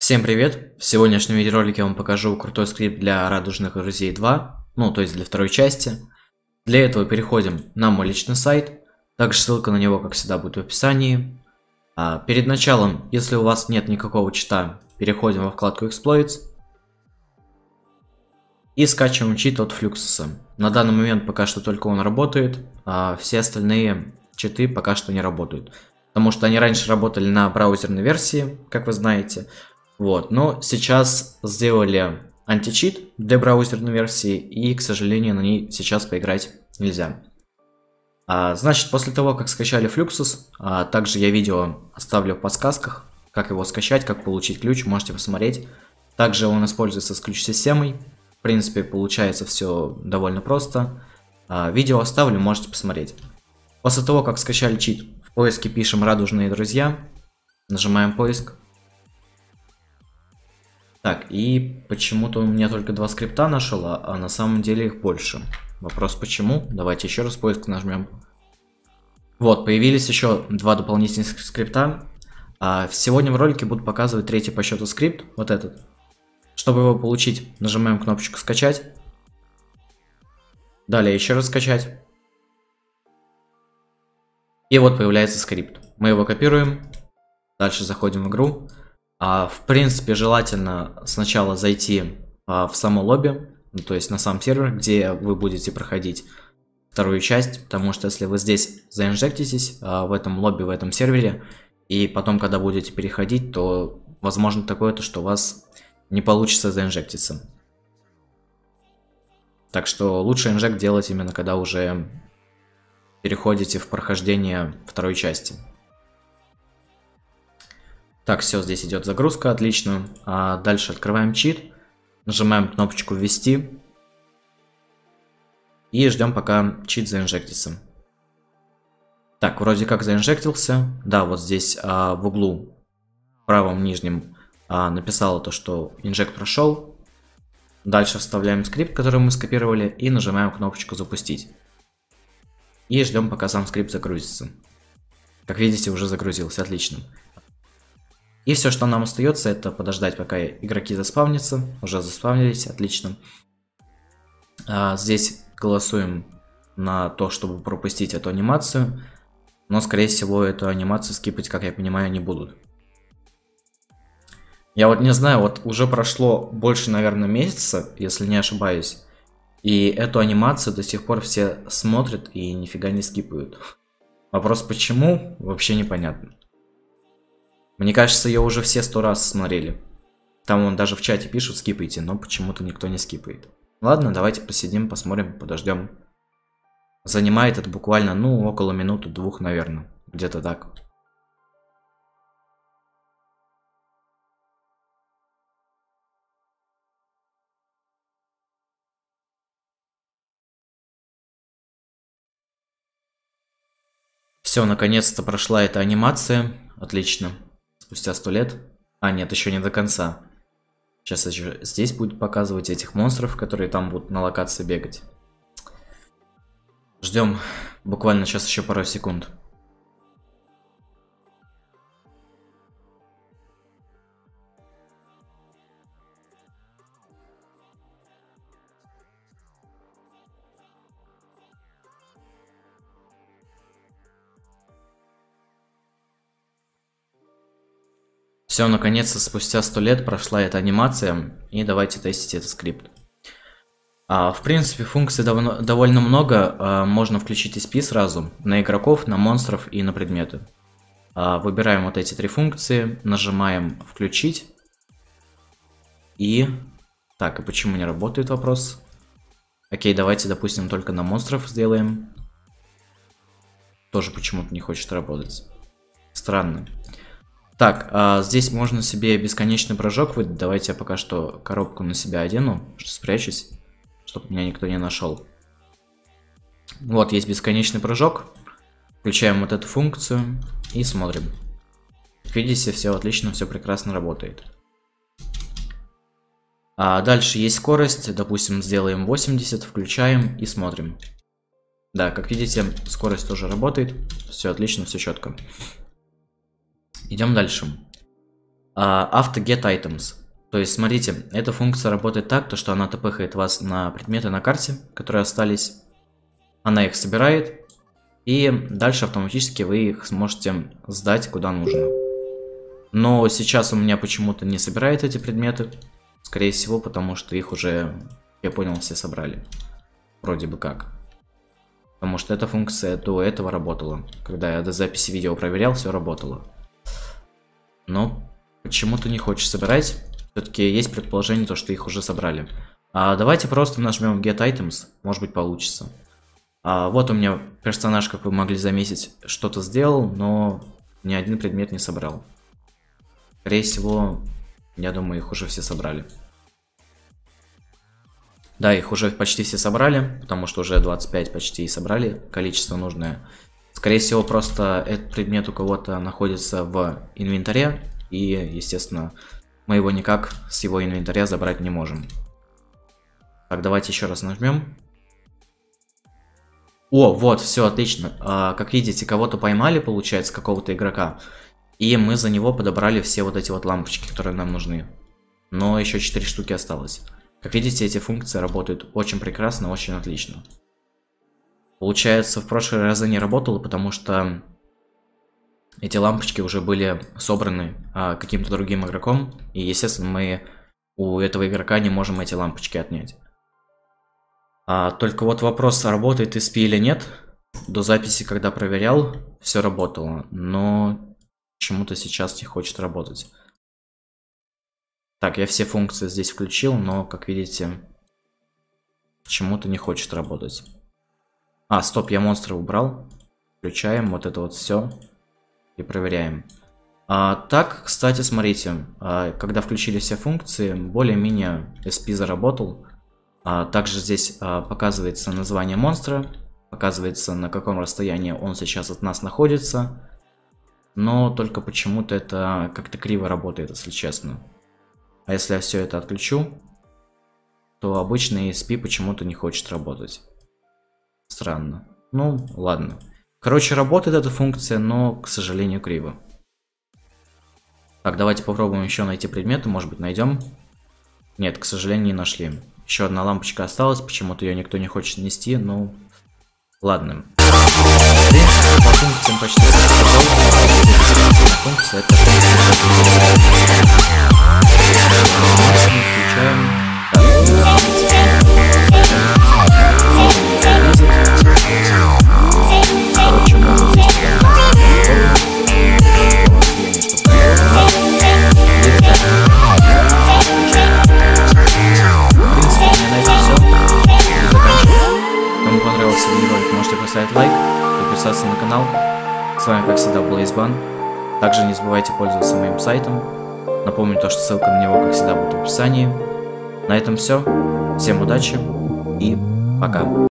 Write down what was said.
Всем привет! В сегодняшнем видеоролике я вам покажу крутой скрипт для Радужных друзей 2, то есть для второй части. Для этого переходим на мой личный сайт, также ссылка на него, как всегда, будет в описании. Перед началом, если у вас нет никакого чита, переходим во вкладку Exploits и скачиваем чит от Fluxus. На данный момент пока что только он работает, а все остальные читы пока что не работают, потому что они раньше работали на браузерной версии, как вы знаете. Но сейчас сделали античит для браузерной версии, и, к сожалению, на ней сейчас поиграть нельзя. Значит, после того, как скачали Fluxus, также я видео оставлю в подсказках, как его скачать, как получить ключ, можете посмотреть. Также он используется с ключ-системой. В принципе, получается все довольно просто. Видео оставлю, можете посмотреть. После того, как скачали чит, в поиске пишем «Радужные друзья», нажимаем «Поиск». Так, и почему-то у меня только два скрипта нашел, а на самом деле их больше. Вопрос почему? Давайте еще раз поиск нажмем. Вот, появились еще два дополнительных скрипта. Сегодня в ролике буду показывать третий по счету скрипт, вот этот. Чтобы его получить, нажимаем кнопочку «Скачать». Далее еще раз «Скачать». И вот появляется скрипт. Мы его копируем. Дальше заходим в игру. В принципе, желательно сначала зайти в само лобби, то есть на сам сервер, где вы будете проходить вторую часть, потому что если вы здесь заинжектитесь в этом лобби, в этом сервере, и потом, когда будете переходить, то возможно такое, что у вас не получится заинжектиться. Так что лучше инжект делать именно когда уже переходите в прохождение второй части. Так, все, здесь идет загрузка, отлично. Дальше открываем чит, нажимаем кнопочку «Ввести» и ждем, пока чит заинжектится. Так, вроде как заинжектился. Да, вот здесь в углу, в правом нижнем, написало то, что инжект прошел. Дальше вставляем скрипт, который мы скопировали, и нажимаем кнопочку «Запустить». И ждем, пока сам скрипт загрузится. Как видите, уже загрузился, отлично. И все, что нам остается, это подождать, пока игроки заспавнятся. Уже заспавнились, отлично. Здесь голосуем на то, чтобы пропустить эту анимацию. Но, скорее всего, эту анимацию скипать, как я понимаю, не будут. Я вот не знаю, вот уже прошло больше, наверное, месяца, если не ошибаюсь. И эту анимацию до сих пор все смотрят и нифига не скипают. Вопрос почему, вообще непонятно. Мне кажется, ее уже все 100 раз смотрели. Там вон даже в чате пишут «скипайте», но почему-то никто не скипает. Ладно, давайте посидим, посмотрим, подождем. Занимает это буквально, около минуты-двух, наверное. Где-то так. Все, наконец-то прошла эта анимация. Отлично. Спустя 100 лет. Нет, еще не до конца. Сейчас еще здесь будет показывать этих монстров, которые там будут на локации бегать. Ждем буквально сейчас еще пару секунд. Все, наконец-то, спустя 100 лет прошла эта анимация, и давайте тестить этот скрипт. В принципе, функций довольно много, можно включить SP сразу на игроков, на монстров и на предметы. Выбираем вот эти три функции, нажимаем «Включить». И... Так, и почему не работает вопрос? Окей, давайте, допустим, только на монстров сделаем. Тоже почему-то не хочет работать. Странно. Так, здесь можно себе бесконечный прыжок выдать. Давайте я пока что коробку на себя одену, спрячусь, чтобы меня никто не нашел. Вот, есть бесконечный прыжок. Включаем вот эту функцию и смотрим. Как видите, все отлично, все прекрасно работает. Дальше есть скорость. Допустим, сделаем 80, включаем и смотрим. Да, как видите, скорость тоже работает. Все отлично, все четко. Идем дальше. AutoGet Items. То есть, смотрите, эта функция работает так, то, что она тпхает вас на предметы на карте, которые остались. Она их собирает, и дальше автоматически вы их сможете сдать куда нужно. Но сейчас у меня почему-то не собирает эти предметы. Скорее всего, потому что их уже, я понял, все собрали. Вроде бы как. Потому что эта функция до этого работала. Когда я до записи видео проверял, все работало. Но почему-то не хочешь собирать. Все-таки есть предположение, то, что их уже собрали. Давайте просто нажмем Get Items. Может быть, получится. Вот у меня персонаж, как вы могли заметить, что-то сделал, но ни один предмет не собрал. Скорее всего, я думаю, их уже все собрали. Да, их уже почти все собрали, потому что уже 25 почти собрали количество нужное. Скорее всего, просто этот предмет у кого-то находится в инвентаре, и, естественно, мы его никак с его инвентаря забрать не можем. Так, давайте еще раз нажмем. О, вот, все, отлично. Как видите, кого-то поймали, получается, какого-то игрока. И мы за него подобрали все вот эти вот лампочки, которые нам нужны. Но еще 4 штуки осталось. Как видите, эти функции работают очень прекрасно, очень отлично. Получается, в прошлые разы не работало, потому что эти лампочки уже были собраны каким-то другим игроком. И, естественно, мы у этого игрока не можем эти лампочки отнять. Только вот вопрос, работает SP или нет. До записи, когда проверял, все работало. Но почему-то сейчас не хочет работать. Так, я все функции здесь включил, но, как видите, почему-то не хочет работать. Стоп, я монстра убрал. Включаем вот это вот все и проверяем. Так, кстати, смотрите, когда включили все функции, более-менее SP заработал. Также здесь показывается название монстра, показывается, на каком расстоянии он сейчас от нас находится. Но только почему-то это как-то криво работает, если честно. А если я все это отключу, то обычный ESP почему-то не хочет работать. Странно. Ну, ладно. Короче, работает эта функция, но, к сожалению, криво. Так, давайте попробуем еще найти предметы, может быть, найдем. Нет, к сожалению, не нашли. Еще одна лампочка осталась, почему-то ее никто не хочет нести, ну, ладно. В принципе, по функциям почти функция это Кому понравился видеоролик, можете поставить лайк, подписаться на канал. С вами, как всегда, был Избан. Также не забывайте пользоваться моим сайтом. Напомню то, что ссылка на него, как всегда, будет в описании. На этом все. Всем удачи и пока.